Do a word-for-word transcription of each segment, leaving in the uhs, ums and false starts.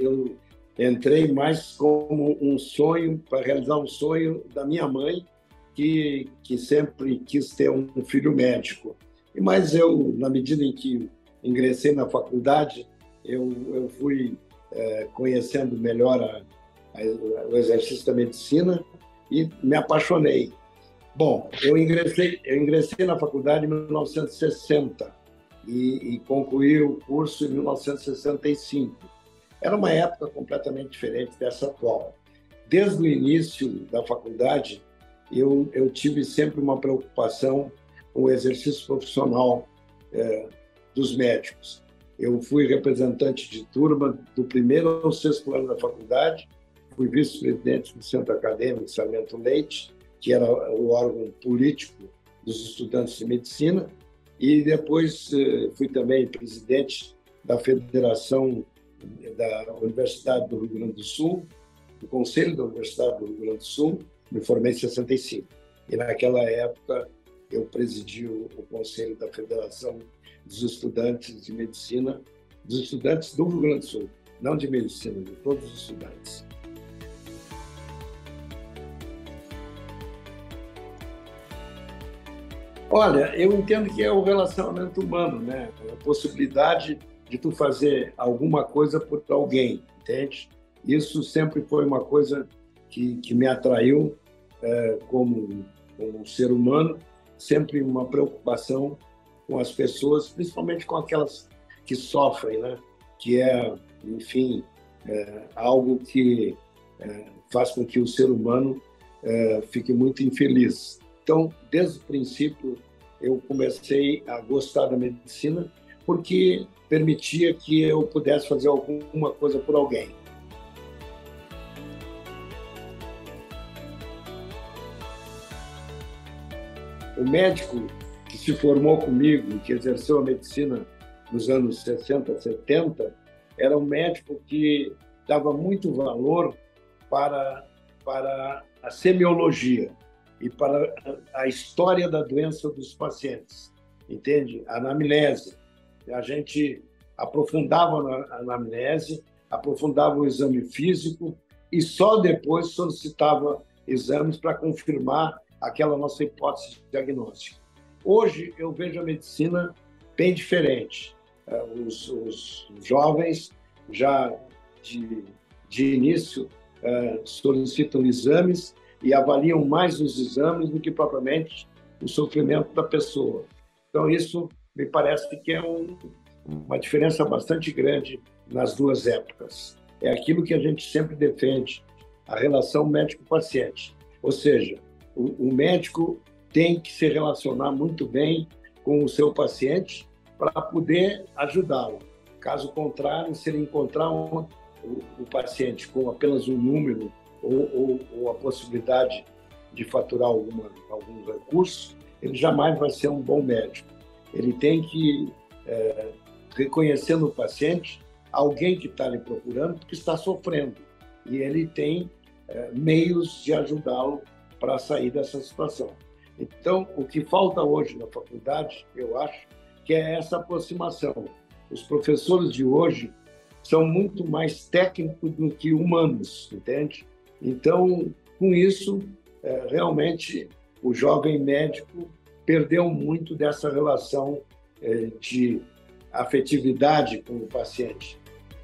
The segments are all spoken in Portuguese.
eu entrei mais como um sonho, para realizar um sonho da minha mãe, que, que sempre quis ter um filho médico. Mas eu, na medida em que ingressei na faculdade, eu, eu fui é, conhecendo melhor a, a, o exercício da medicina e me apaixonei. Bom, eu ingressei, eu ingressei na faculdade em mil novecentos e sessenta e, e concluí o curso em mil novecentos e sessenta e cinco. Era uma época completamente diferente dessa atual. Desde o início da faculdade, eu, eu tive sempre uma preocupação com o exercício profissional é, dos médicos. Eu fui representante de turma do primeiro ao sexto ano da faculdade, fui vice-presidente do Centro Acadêmico Sarmento Leite, que era o órgão político dos estudantes de medicina, e depois fui também presidente da Federação da Universidade do Rio Grande do Sul, do Conselho da Universidade do Rio Grande do Sul, me formei em sessenta e cinco. E naquela época eu presidi o Conselho da Federação dos Estudantes de Medicina, dos estudantes do Rio Grande do Sul, não de medicina, de todos os estudantes. Olha, eu entendo que é o relacionamento humano, né? A possibilidade de tu fazer alguma coisa por alguém, entende? Isso sempre foi uma coisa que, que me atraiu é, como, como um ser humano, sempre uma preocupação com as pessoas, principalmente com aquelas que sofrem, né? Que é, enfim, é, algo que é, faz com que o ser humano é, fique muito infeliz. Então, desde o princípio, eu comecei a gostar da medicina porque permitia que eu pudesse fazer alguma coisa por alguém. O médico que se formou comigo, que exerceu a medicina nos anos sessenta, setenta, era um médico que dava muito valor para, para a semiologia e para a história da doença dos pacientes, entende? A anamnese. A gente aprofundava na anamnese, aprofundava o exame físico e só depois solicitava exames para confirmar aquela nossa hipótese diagnóstica. Hoje eu vejo a medicina bem diferente. Os, os jovens já de, de início solicitam exames e avaliam mais os exames do que propriamente o sofrimento da pessoa. Então, isso me parece que é um, uma diferença bastante grande nas duas épocas. É aquilo que a gente sempre defende, a relação médico-paciente. Ou seja, o, o médico tem que se relacionar muito bem com o seu paciente para poder ajudá-lo. Caso contrário, se ele encontrar um, o, o paciente com apenas um número ou, ou, ou a possibilidade de faturar alguma, algum recurso, ele jamais vai ser um bom médico. Ele tem que é, reconhecer no paciente alguém que está lhe procurando porque está sofrendo. E ele tem é, meios de ajudá-lo para sair dessa situação. Então, o que falta hoje na faculdade, eu acho, que é essa aproximação. Os professores de hoje são muito mais técnicos do que humanos, entende? Então, com isso, é, realmente, o jovem médico perdeu muito dessa relação é, de afetividade com o paciente.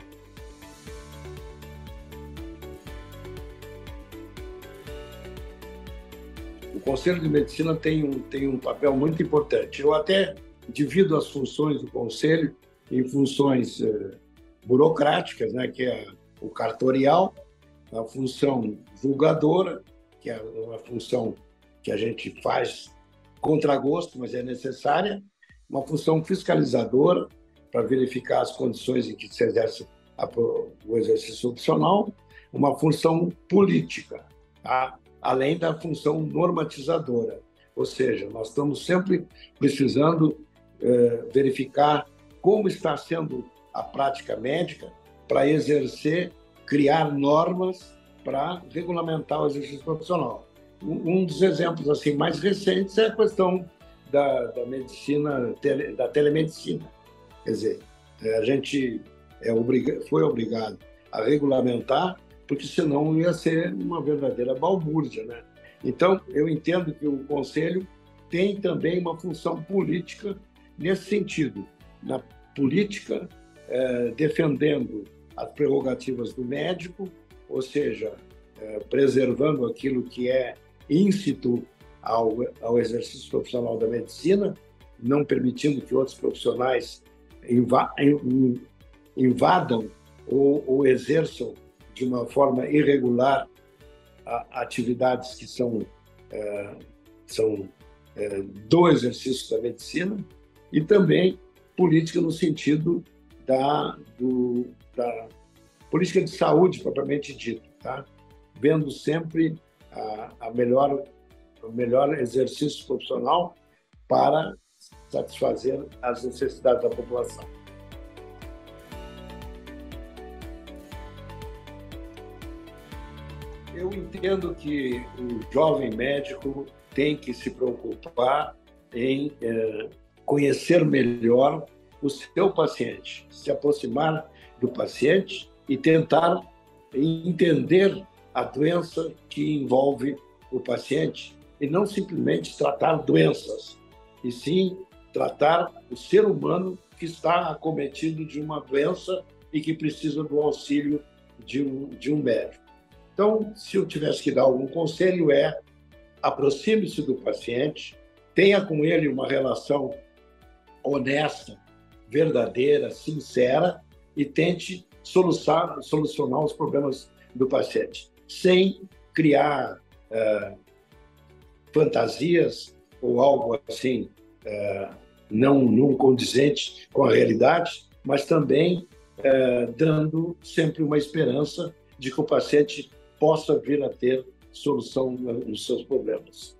O Conselho de Medicina tem um, tem um papel muito importante. Eu até divido as funções do Conselho em funções eh, burocráticas, né, que é o cartorial, a função julgadora, que é uma função que a gente faz contra gosto, mas é necessária, uma função fiscalizadora, para verificar as condições em que se exerce a, o exercício opcional, uma função política, tá? Além da função normatizadora. Ou seja, nós estamos sempre precisando eh, verificar como está sendo a prática médica para exercer, criar normas para regulamentar o exercício profissional. Um dos exemplos assim mais recentes é a questão da, da medicina, da telemedicina. Quer dizer, a gente é obriga, foi obrigado a regulamentar, porque senão ia ser uma verdadeira balbúrdia, né? Então, eu entendo que o Conselho tem também uma função política nesse sentido, na política, eh, defendendo as prerrogativas do médico, ou seja, eh, preservando aquilo que é íncito ao, ao exercício profissional da medicina, não permitindo que outros profissionais inva invadam ou, ou exerçam de uma forma irregular a, atividades que são, é, são é, do exercício da medicina, e também política no sentido da, do, da política de saúde propriamente dita, tá? Vendo sempre a, a melhor, o melhor exercício profissional para satisfazer as necessidades da população. Eu entendo que o jovem médico tem que se preocupar em eh, conhecer melhor o seu paciente, se aproximar do paciente e tentar entender a doença que envolve o paciente e não simplesmente tratar doenças, e sim tratar o ser humano que está acometido de uma doença e que precisa do auxílio de um, de um médico. Então, se eu tivesse que dar algum conselho, é aproxime-se do paciente, tenha com ele uma relação honesta, verdadeira, sincera e tente solucionar, solucionar os problemas do paciente, sem criar uh, fantasias ou algo assim uh, não, não condizente com a realidade, mas também uh, dando sempre uma esperança de que o paciente possa vir a ter solução nos seus problemas.